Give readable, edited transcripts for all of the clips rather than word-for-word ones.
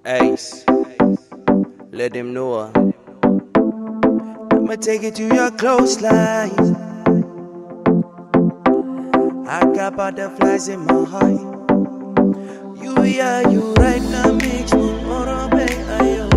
Ace, let them know. I'ma take it to your close line. I got butterflies in my heart. You right now makes me more ayo.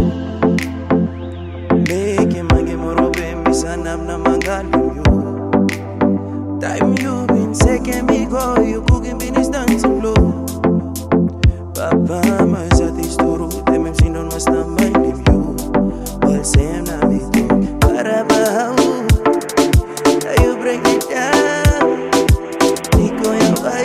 Make him more me sanam na mangalu you. Time you been taking me go, you cooking business dancing flow. Papa mas atistoro, them MC don't must not mind of you. All same na me do. Para how you break it down. Nico ya vai.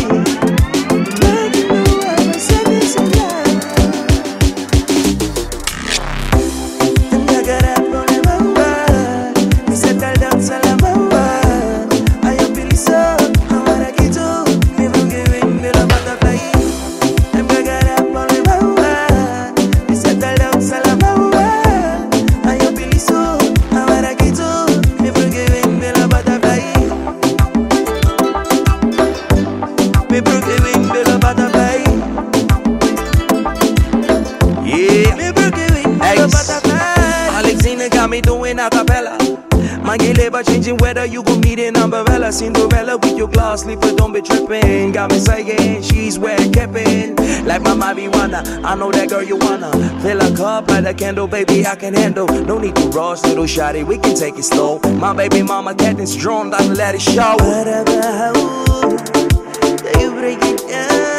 Changing weather, you gon' meet an umbrella. Cinderella with your glass slipper, don't be tripping. Got me saying she's where keepin'. Like my marijuana, I know that girl you wanna. Fill a cup, light a candle, baby, I can handle. No need to rush, little shawty, we can take it slow. My baby mama getting strong, I'ma let it show. Whatever, how you break it down.